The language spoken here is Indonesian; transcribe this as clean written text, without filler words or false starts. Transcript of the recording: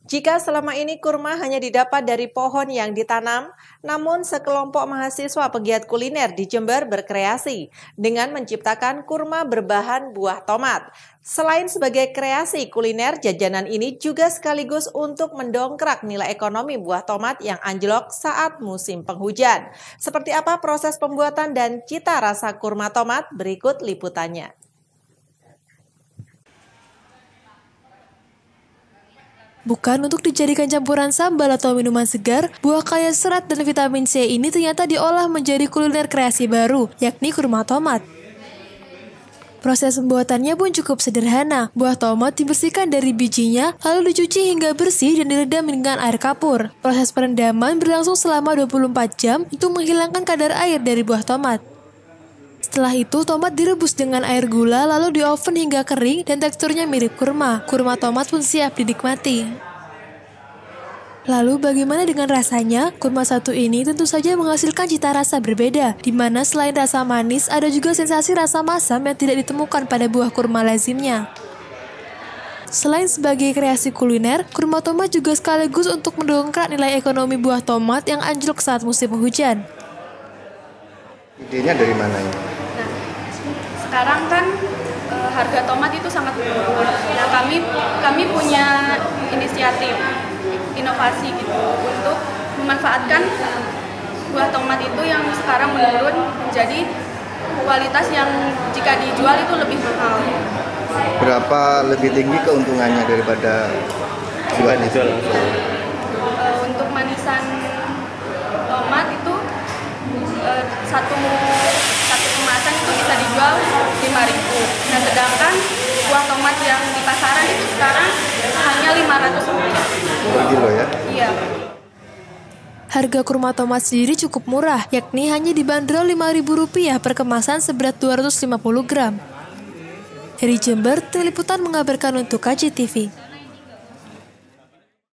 Jika selama ini kurma hanya didapat dari pohon yang ditanam, namun sekelompok mahasiswa pegiat kuliner di Jember berkreasi dengan menciptakan kurma berbahan buah tomat. Selain sebagai kreasi kuliner, jajanan ini juga sekaligus untuk mendongkrak nilai ekonomi buah tomat yang anjlok saat musim penghujan. Seperti apa proses pembuatan dan cita rasa kurma tomat? Berikut liputannya. Bukan untuk dijadikan campuran sambal atau minuman segar, buah kaya serat dan vitamin C ini ternyata diolah menjadi kuliner kreasi baru, yakni kurma tomat. Proses pembuatannya pun cukup sederhana. Buah tomat dibersihkan dari bijinya, lalu dicuci hingga bersih dan direndam dengan air kapur. Proses perendaman berlangsung selama 24 jam untuk menghilangkan kadar air dari buah tomat. Setelah itu, tomat direbus dengan air gula lalu di oven hingga kering dan teksturnya mirip kurma. Kurma tomat pun siap dinikmati. Lalu bagaimana dengan rasanya? Kurma satu ini tentu saja menghasilkan cita rasa berbeda, di mana selain rasa manis, ada juga sensasi rasa masam yang tidak ditemukan pada buah kurma lazimnya. Selain sebagai kreasi kuliner, kurma tomat juga sekaligus untuk mendongkrak nilai ekonomi buah tomat yang anjlok saat musim penghujan. Idenya dari mana ini? Nah, sekarang kan harga tomat itu sangat menurun. Nah, kami punya inisiatif, inovasi gitu untuk memanfaatkan buah tomat itu yang sekarang menurun menjadi kualitas yang jika dijual itu lebih mahal. Berapa lebih tinggi keuntungannya daripada buah dijual? Untuk manisan tomat itu satu kemasan itu bisa dijual 5.000. Nah, sedangkan buah tomat yang di pasaran itu sekarang hanya 500 rupiah. Per kilo ya? Iya. Harga kurma tomat sendiri cukup murah, yakni hanya dibanderol Rp5.000 per kemasan seberat 250 gram. Dari Jember, Tim Liputan mengabarkan untuk KJTV.